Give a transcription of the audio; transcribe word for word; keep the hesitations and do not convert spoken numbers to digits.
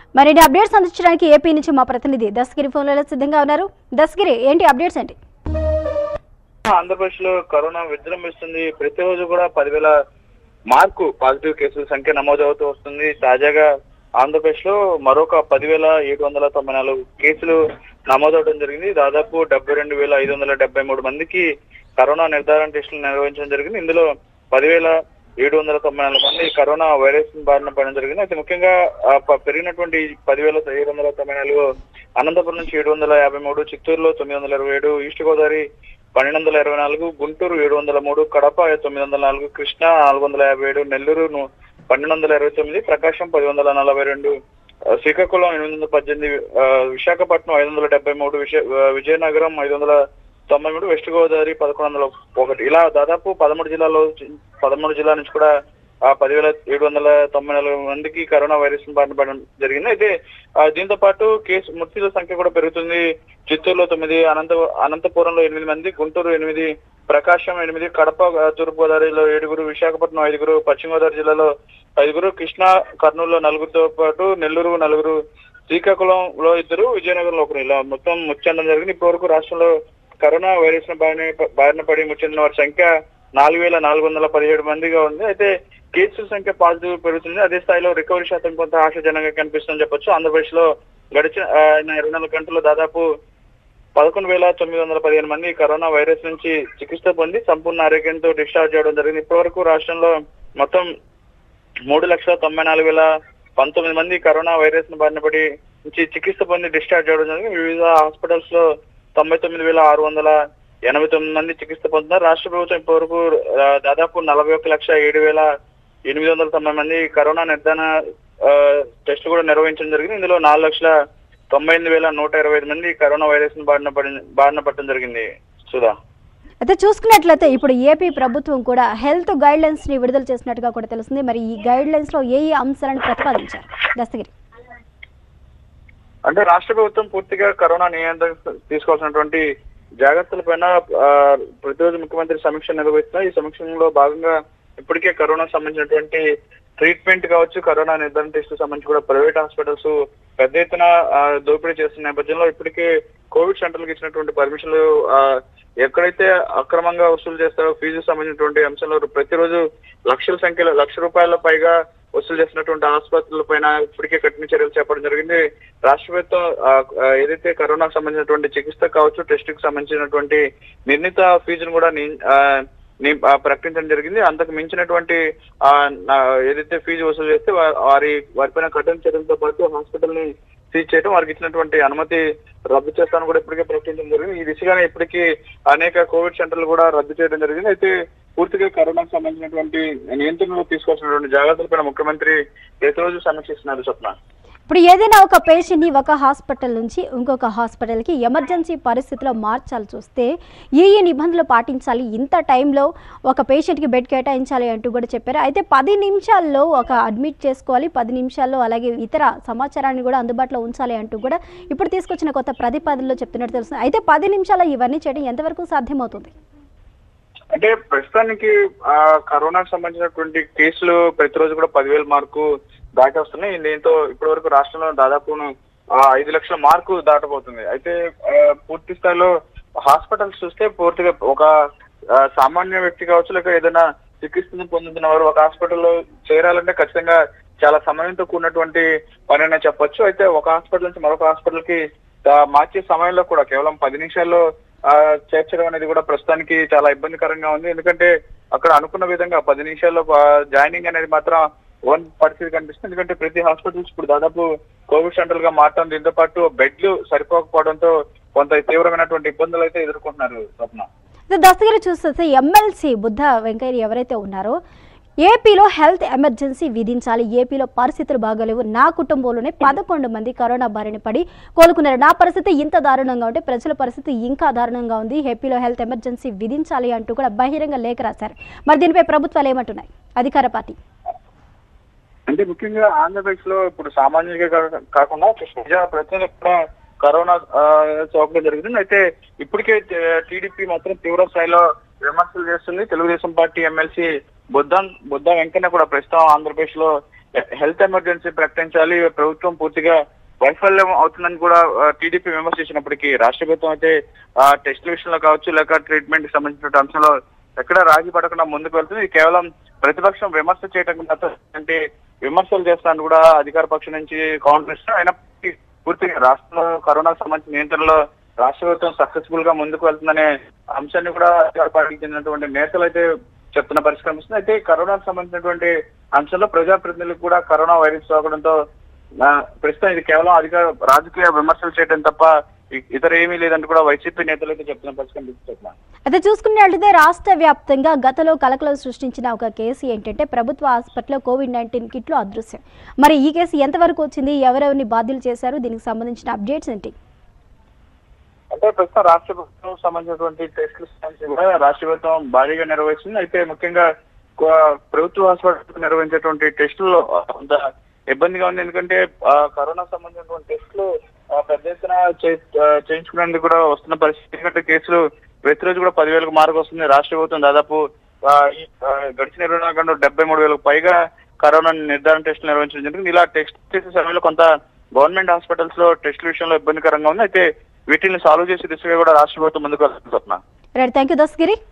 మరిన్ని అప్డేట్స్ అందించడానికి ఏపీ నుంచి మా ప్రతినిధి దస్తగిరి ఫోన్లలో సిద్ధంగా ఉన్నారు. దస్తగిరి, ఏంటి అప్డేట్స్ ఏంటి? ఆంధ్రప్రదేశ్ లో కరోనా విజృంభిస్తుంది. ప్రతిరోజు కూడా పదివేల మార్కు పాజిటివ్ కేసుల సంఖ్య నమోదవుతూ వస్తుంది. తాజాగా ఆంధ్రప్రదేశ్ లో మరొక పదివేల ఏడు వందల తొంభై నాలుగు కేసులు నమోదవడం జరిగింది. దాదాపు డెబ్బై రెండు వేల ఐదు వందల డెబ్బై మూడు మందికి కరోనా నిర్ధారణ టెస్టులు నిర్వహించడం జరిగింది. ఇందులో పదివేల ఏడు వందల తొంభై నాలుగు మంది కరోనా వైరస్ బారిన పడడం జరిగింది. అయితే ముఖ్యంగా పెరిగినటువంటి పదివేల ఏడు వందల తొంభై నాలుగు అనంతపురం నుంచి ఏడు వందల యాభై మూడు, చిత్తూరులో తొమ్మిది వందల ఇరవై ఏడు, ఈస్ట్ గోదావరి పన్నెండు వందల ఇరవై నాలుగు, గుంటూరు ఏడు వందల మూడు, కడప తొమ్మిది వందల నాలుగు, కృష్ణా నాలుగు వందల యాభై ఏడు, నెల్లూరు పన్నెండు వందల ఇరవై తొమ్మిది, ప్రకాశం పది వందల నలభై రెండు, శ్రీకాకుళం ఎనిమిది వందల పద్దెనిమిది, విశాఖపట్నం ఐదు వందల డెబ్బై మూడు, విజయనగరం ఐదు వందల తొంభై మూడు, వెస్ట్ గోదావరి పదకొండు వందల ఒకటి, ఇలా దాదాపు పదమూడు జిల్లాలో పదమూడు జిల్లాల నుంచి కూడా ఆ పదివేల ఏడు వందల తొంభై నాలుగు మందికి కరోనా వైరస్ బారిన పడడం జరిగింది. అయితే దీంతో పాటు కేసు మృతుల సంఖ్య కూడా పెరుగుతుంది. చిత్తూరులో తొమ్మిది, అనంత అనంతపురంలో ఎనిమిది మంది, గుంటూరు ఎనిమిది, ప్రకాశం ఎనిమిది, కడప తూర్పు గోదావరిలో ఏడుగురు, విశాఖపట్నం ఐదుగురు, పశ్చిమ గోదావరి జిల్లాలో ఐదుగురు, కృష్ణా కర్నూలులో నలుగురితో పాటు నెల్లూరు నలుగురు, శ్రీకాకుళంలో ఇద్దరు, విజయనగరంలో ఒకరు, ఇలా మొత్తం ముచ్చందం జరిగింది. ఇప్పటి వరకు రాష్ట్రంలో కరోనా వైరస్ బారిన బారిన పడి ముచ్చిన వారి సంఖ్య నాలుగు వేల నాలుగు వందల పదిహేడు మందిగా ఉంది. అయితే కేసుల సంఖ్య పాజిటివ్ పెరుగుతుంది. అదే స్థాయిలో రికవరీ శాతం కొంత ఆశాజనంగా కనిపిస్తుందని చెప్పొచ్చు. ఆంధ్రప్రదేశ్ లో గడిచిన ఇరవై నాలుగు గంటల్లో దాదాపు పదకొండు వేల తొమ్మిది వందల పదిహేను మంది కరోనా వైరస్ నుంచి చికిత్స పొంది సంపూర్ణ ఆరోగ్యంతో డిశ్చార్జ్ చేయడం జరిగింది. ఇప్పటి వరకు రాష్ట్రంలో మొత్తం మూడు లక్షల తొంభై నాలుగు వేల పంతొమ్మిది మంది కరోనా వైరస్ ను బారిన పడి నుంచి చికిత్స పొంది డిశ్చార్జ్ చేయడం జరిగింది. వివిధ హాస్పిటల్స్ లో తొంభై తొమ్మిది వేల ఆరు వందల ఎనభై తొమ్మిది మంది చికిత్స పొందుతున్నారు. రాష్ట్ర ప్రభుత్వం ఇప్పటివరకు దాదాపు నలభై ఒక్క లక్ష ఏడు వేల ఎనిమిది వందల తొంభై మంది కరోనా నిర్ధారణ టెస్ట్ కూడా నిర్వహించడం జరిగింది. ఇందులో నాలుగు లక్షల తొంభై ఎనిమిది వేల నూట ఇరవై ఐదు మంది కరోనా వైరస్ ను బారిన పడి బారిన పడడం జరిగింది. సుధా, అయితే చూసుకున్నట్లయితే ఇప్పుడు ఏపీ ప్రభుత్వం కూడా హెల్త్ గైడ్ లైన్స్ ని విడుదల చేసినట్టుగా కూడా తెలుస్తుంది. మరి ఈ గైడ్ లైన్స్ లో ఏ ఏ అంశాలను ప్రతిపాదించారు దస్తగిరి? అంటే రాష్ట్ర ప్రభుత్వం పూర్తిగా కరోనా నియంత్రణ తీసుకోవాల్సినటువంటి జాగ్రత్తల పైన ప్రతిరోజు ముఖ్యమంత్రి సమీక్ష నిర్వహిస్తున్నారు. ఈ సమీక్షలో భాగంగా ఇప్పటికే కరోనా సంబంధించినటువంటి ట్రీట్మెంట్ కావచ్చు, కరోనా నిర్ధారణ టెస్ట్ సంబంధించి కూడా ప్రైవేట్ హాస్పిటల్స్ పెద్ద ఎత్తున దోపిడీ చేస్తున్న నేపథ్యంలో ఇప్పటికే కోవిడ్ సెంటర్లకు ఇచ్చినటువంటి పర్మిషన్లు ఎక్కడైతే అక్రమంగా వసూలు చేస్తారో ఫీజు సంబంధించినటువంటి అంశంలో ప్రతిరోజు లక్షల సంఖ్యలో లక్ష రూపాయల పైగా వసూలు చేసినటువంటి ఆసుపత్రుల పైన ఇప్పటికే కఠిన చర్యలు చేపట్టడం జరిగింది. రాష్ట్ర ప్రభుత్వం ఏదైతే కరోనాకు సంబంధించినటువంటి చికిత్స కావచ్చు, టెస్ట్ కు సంబంధించినటువంటి నిర్ణీత ఫీజును కూడా ప్రకటించడం జరిగింది. అంతకు మించినటువంటి ఏదైతే ఫీజు వసూలు చేస్తే వారి వారిపైన కఠిన చర్యలతో పాటు హాస్పిటల్ ని సీజ్ చేయడం, వారికి ఇచ్చినటువంటి అనుమతి రద్దు చేస్తాను కూడా ఇప్పటికే ప్రకటించడం జరిగింది. ఈ దిశగానే ఇప్పటికీ అనేక కోవిడ్ సెంటర్లు కూడా రద్దు చేయడం జరిగింది. అయితే పూర్తిగా కరోనాకు సంబంధించినటువంటి నియంత్రణలో తీసుకోవాల్సినటువంటి జాగ్రత్తలపైన ముఖ్యమంత్రి ప్రతిరోజు సమీక్షిస్తున్నారు. స్వప్న, ఇప్పుడు ఏదైనా ఒక పేషెంట్ ని ఒక హాస్పిటల్ నుంచి ఇంకొక హాస్పిటల్ కి ఎమర్జెన్సీ పరిస్థితిలో మార్చాల్సి వస్తే ఏ ఏ నిబంధనలు పాటించాలి, ఇంత టైంలో ఒక పేషెంట్ కి బెడ్ కేటాయించాలి అంటూ కూడా చెప్పారు. అయితే పది నిమిషాల్లో ఒక అడ్మిట్ చేసుకోవాలి, పది నిమిషాల్లో అలాగే ఇతర సమాచారాన్ని కూడా అందుబాటులో ఉంచాలి అంటూ కూడా ఇప్పుడు తీసుకొచ్చిన కొత్త ప్రతిపాదనలో చెప్తున్నట్టు తెలుస్తుంది. అయితే పది నిమిషాల్లో ఇవన్నీ చేయడం ఎంతవరకు సాధ్యమవుతుంది? అంటే ప్రస్తుతానికి ఆ కరోనాకు సంబంధించినటువంటి కేసులు ప్రతిరోజు కూడా పదివేల మార్కు దాటి వస్తున్నాయి. దీంతో ఇప్పటి వరకు రాష్ట్రంలో దాదాపు ఐదు లక్షల మార్కు దాటబోతుంది. అయితే పూర్తి స్థాయిలో హాస్పిటల్స్ చూస్తే పూర్తిగా ఒక సామాన్య వ్యక్తి కావచ్చు, లేక ఏదైనా చికిత్సను పొందుతున్న వారు ఒక హాస్పిటల్లో చేరాలంటే ఖచ్చితంగా చాలా సమయంతో కూడినటువంటి పని అనే చెప్పొచ్చు. అయితే ఒక హాస్పిటల్ నుంచి మరొక హాస్పిటల్ కి మార్చే సమయంలో కూడా కేవలం పది నిమిషాల్లో చేర్చడం అనేది కూడా ప్రస్తుతానికి చాలా ఇబ్బందికరంగా ఉంది. ఎందుకంటే అక్కడ అనుకున్న విధంగా పది నిమిషాల్లో జాయినింగ్ అనేది మాత్రం వన్ పరిస్థితి కనిపిస్తుంది. ఎందుకంటే ప్రతి హాస్పిటల్స్ ఇప్పుడు దాదాపు కోవిడ్ సెంటర్ గా మారడం, దీంతో పాటు బెడ్లు సరిపోకపోవడంతో కొంత తీవ్రమైనటువంటి ఇబ్బందులు అయితే ఎదుర్కొంటున్నారు. స్వప్న, దస్తగిరి చూస్తే ఎమ్మెల్సీ బుద్ధ వెంకయ్య ఎవరైతే ఉన్నారో ఏపీలో హెల్త్ ఎమర్జెన్సీ విధించాలి, ఏపీలో పరిస్థితులు బాగోలేవు, నా కుటుంబంలోనే పదకొండు మంది కరోనా బారిన పడి కోలుకున్నారు, నా పరిస్థితి ఇంత దారుణంగా ఉంటే ప్రజల పరిస్థితి ఇంకా దారుణంగా ఉంది, ఏపీలో హెల్త్ ఎమర్జెన్సీ విధించాలి అంటూ కూడా బహిరంగ లేఖ రాశారు. మరి దీనిపై ప్రభుత్వాలు ఏమంటున్నాయి? అధికార పార్టీ అంటే ముఖ్యంగా ఆంధ్రప్రదేశ్ లో ఇప్పుడు సామాన్యులుగా కాకుండా ప్రజలకు కూడా కరోనా సోకడం జరుగుతుంది. అయితే ఇప్పటికే టీడీపీ మాత్రం తీవ్ర స్థాయిలో విమర్శలు చేస్తుంది. తెలుగుదేశం పార్టీ ఎమ్మెల్సీ బుద్ధ బుద్ధ వెంకన్న కూడా ప్రస్తుతం ఆంధ్రప్రదేశ్ లో హెల్త్ ఎమర్జెన్సీ ప్రకటించాలి, ప్రభుత్వం పూర్తిగా వైఫల్యం అవుతుందని కూడా టీడీపీ విమర్శించినప్పటికీ రాష్ట్ర ప్రభుత్వం అయితే ఆ టెస్టుల విషయంలో కావచ్చు లేక ట్రీట్మెంట్ కి సంబంధించిన అంశంలో ఎక్కడ రాజీ పడకుండా ముందుకు వెళ్తుంది. ఇది కేవలం ప్రతిపక్షం విమర్శ చేయడం అంటే విమర్శలు చేస్తాను కూడా అధికార పక్షం నుంచి కాంగ్రెస్ అయినప్పటికీ పూర్తిగా రాష్ట్రంలో కరోనాకు సంబంధించిన నియంత్రణలో రాష్ట్ర ప్రభుత్వం సక్సెస్ఫుల్ గా ముందుకు వెళ్తుందనే అంశాన్ని కూడా అధికార పార్టీకి చెందినటువంటి నేతలు అయితే చెప్తున్న పరిస్థితి కనిపిస్తుంది. అయితే కరోనాకు సంబంధించినటువంటి అంశంలో ప్రజాప్రతినిధులకు కూడా కరోనా వైరస్ సోకడంతో ప్రస్తుతం ఇది కేవలం అధికార రాజకీయ విమర్శలు చేయడం తప్ప ఇతర ఏమీ లేదంటూ కూడా వైసీపీ నేతలు అయితే చెప్తున్న పరిస్థితి కనిపిస్తుంది. అయితే చూసుకున్నట్లయితే రాష్ట్ర వ్యాప్తంగా గతంలో కలకలం సృష్టించిన ఒక కేసు ఏంటంటే ప్రభుత్వ హాస్పిటల్లో కోవిడ్ నైన్టీన్ కిట్లు అదృశ్యం. మరి ఈ కేసు ఎంతవరకు వచ్చింది, ఎవరెవరిని బాధ్యులు చేశారు, దీనికి సంబంధించిన అప్డేట్స్ ఏంటి? అంటే ప్రస్తుతం రాష్ట్ర ప్రభుత్వం సంబంధించినటువంటి టెస్టులు కూడా రాష్ట్ర ప్రభుత్వం భారీగా నిర్వహిస్తుంది. అయితే ముఖ్యంగా ప్రభుత్వ హాస్పిటల్ నిర్వహించేటువంటి టెస్టుల్లో కొంత ఇబ్బందిగా ఉంది. ఎందుకంటే కరోనా సంబంధించినటువంటి టెస్టులు పెద్ద ఎత్తున చేయించుకునేందుకు కూడా వస్తున్న పరిస్థితి. ఎందుకంటే కేసులు ప్రతిరోజు కూడా పదివేలకు మార్కు వస్తుంది. రాష్ట్ర ప్రభుత్వం దాదాపు గడిచిన ఇరవై నాలుగు గంటలు డెబ్బై మూడు వేలకు పైగా కరోనా నిర్ధారణ టెస్టులు నిర్వహించడం జరిగింది. ఇలా టెస్ట్ చేసే సమయంలో కొంత గవర్నమెంట్ హాస్పిటల్స్ లో టెస్టుల విషయంలో ఇబ్బందికరంగా ఉంది. అయితే వీటిని సాల్వ్ చేసే దిశగా కూడా రాష్ట్ర ప్రభుత్వం ముందుకు వెళ్తున్నా. Right, thank you Dastagiri.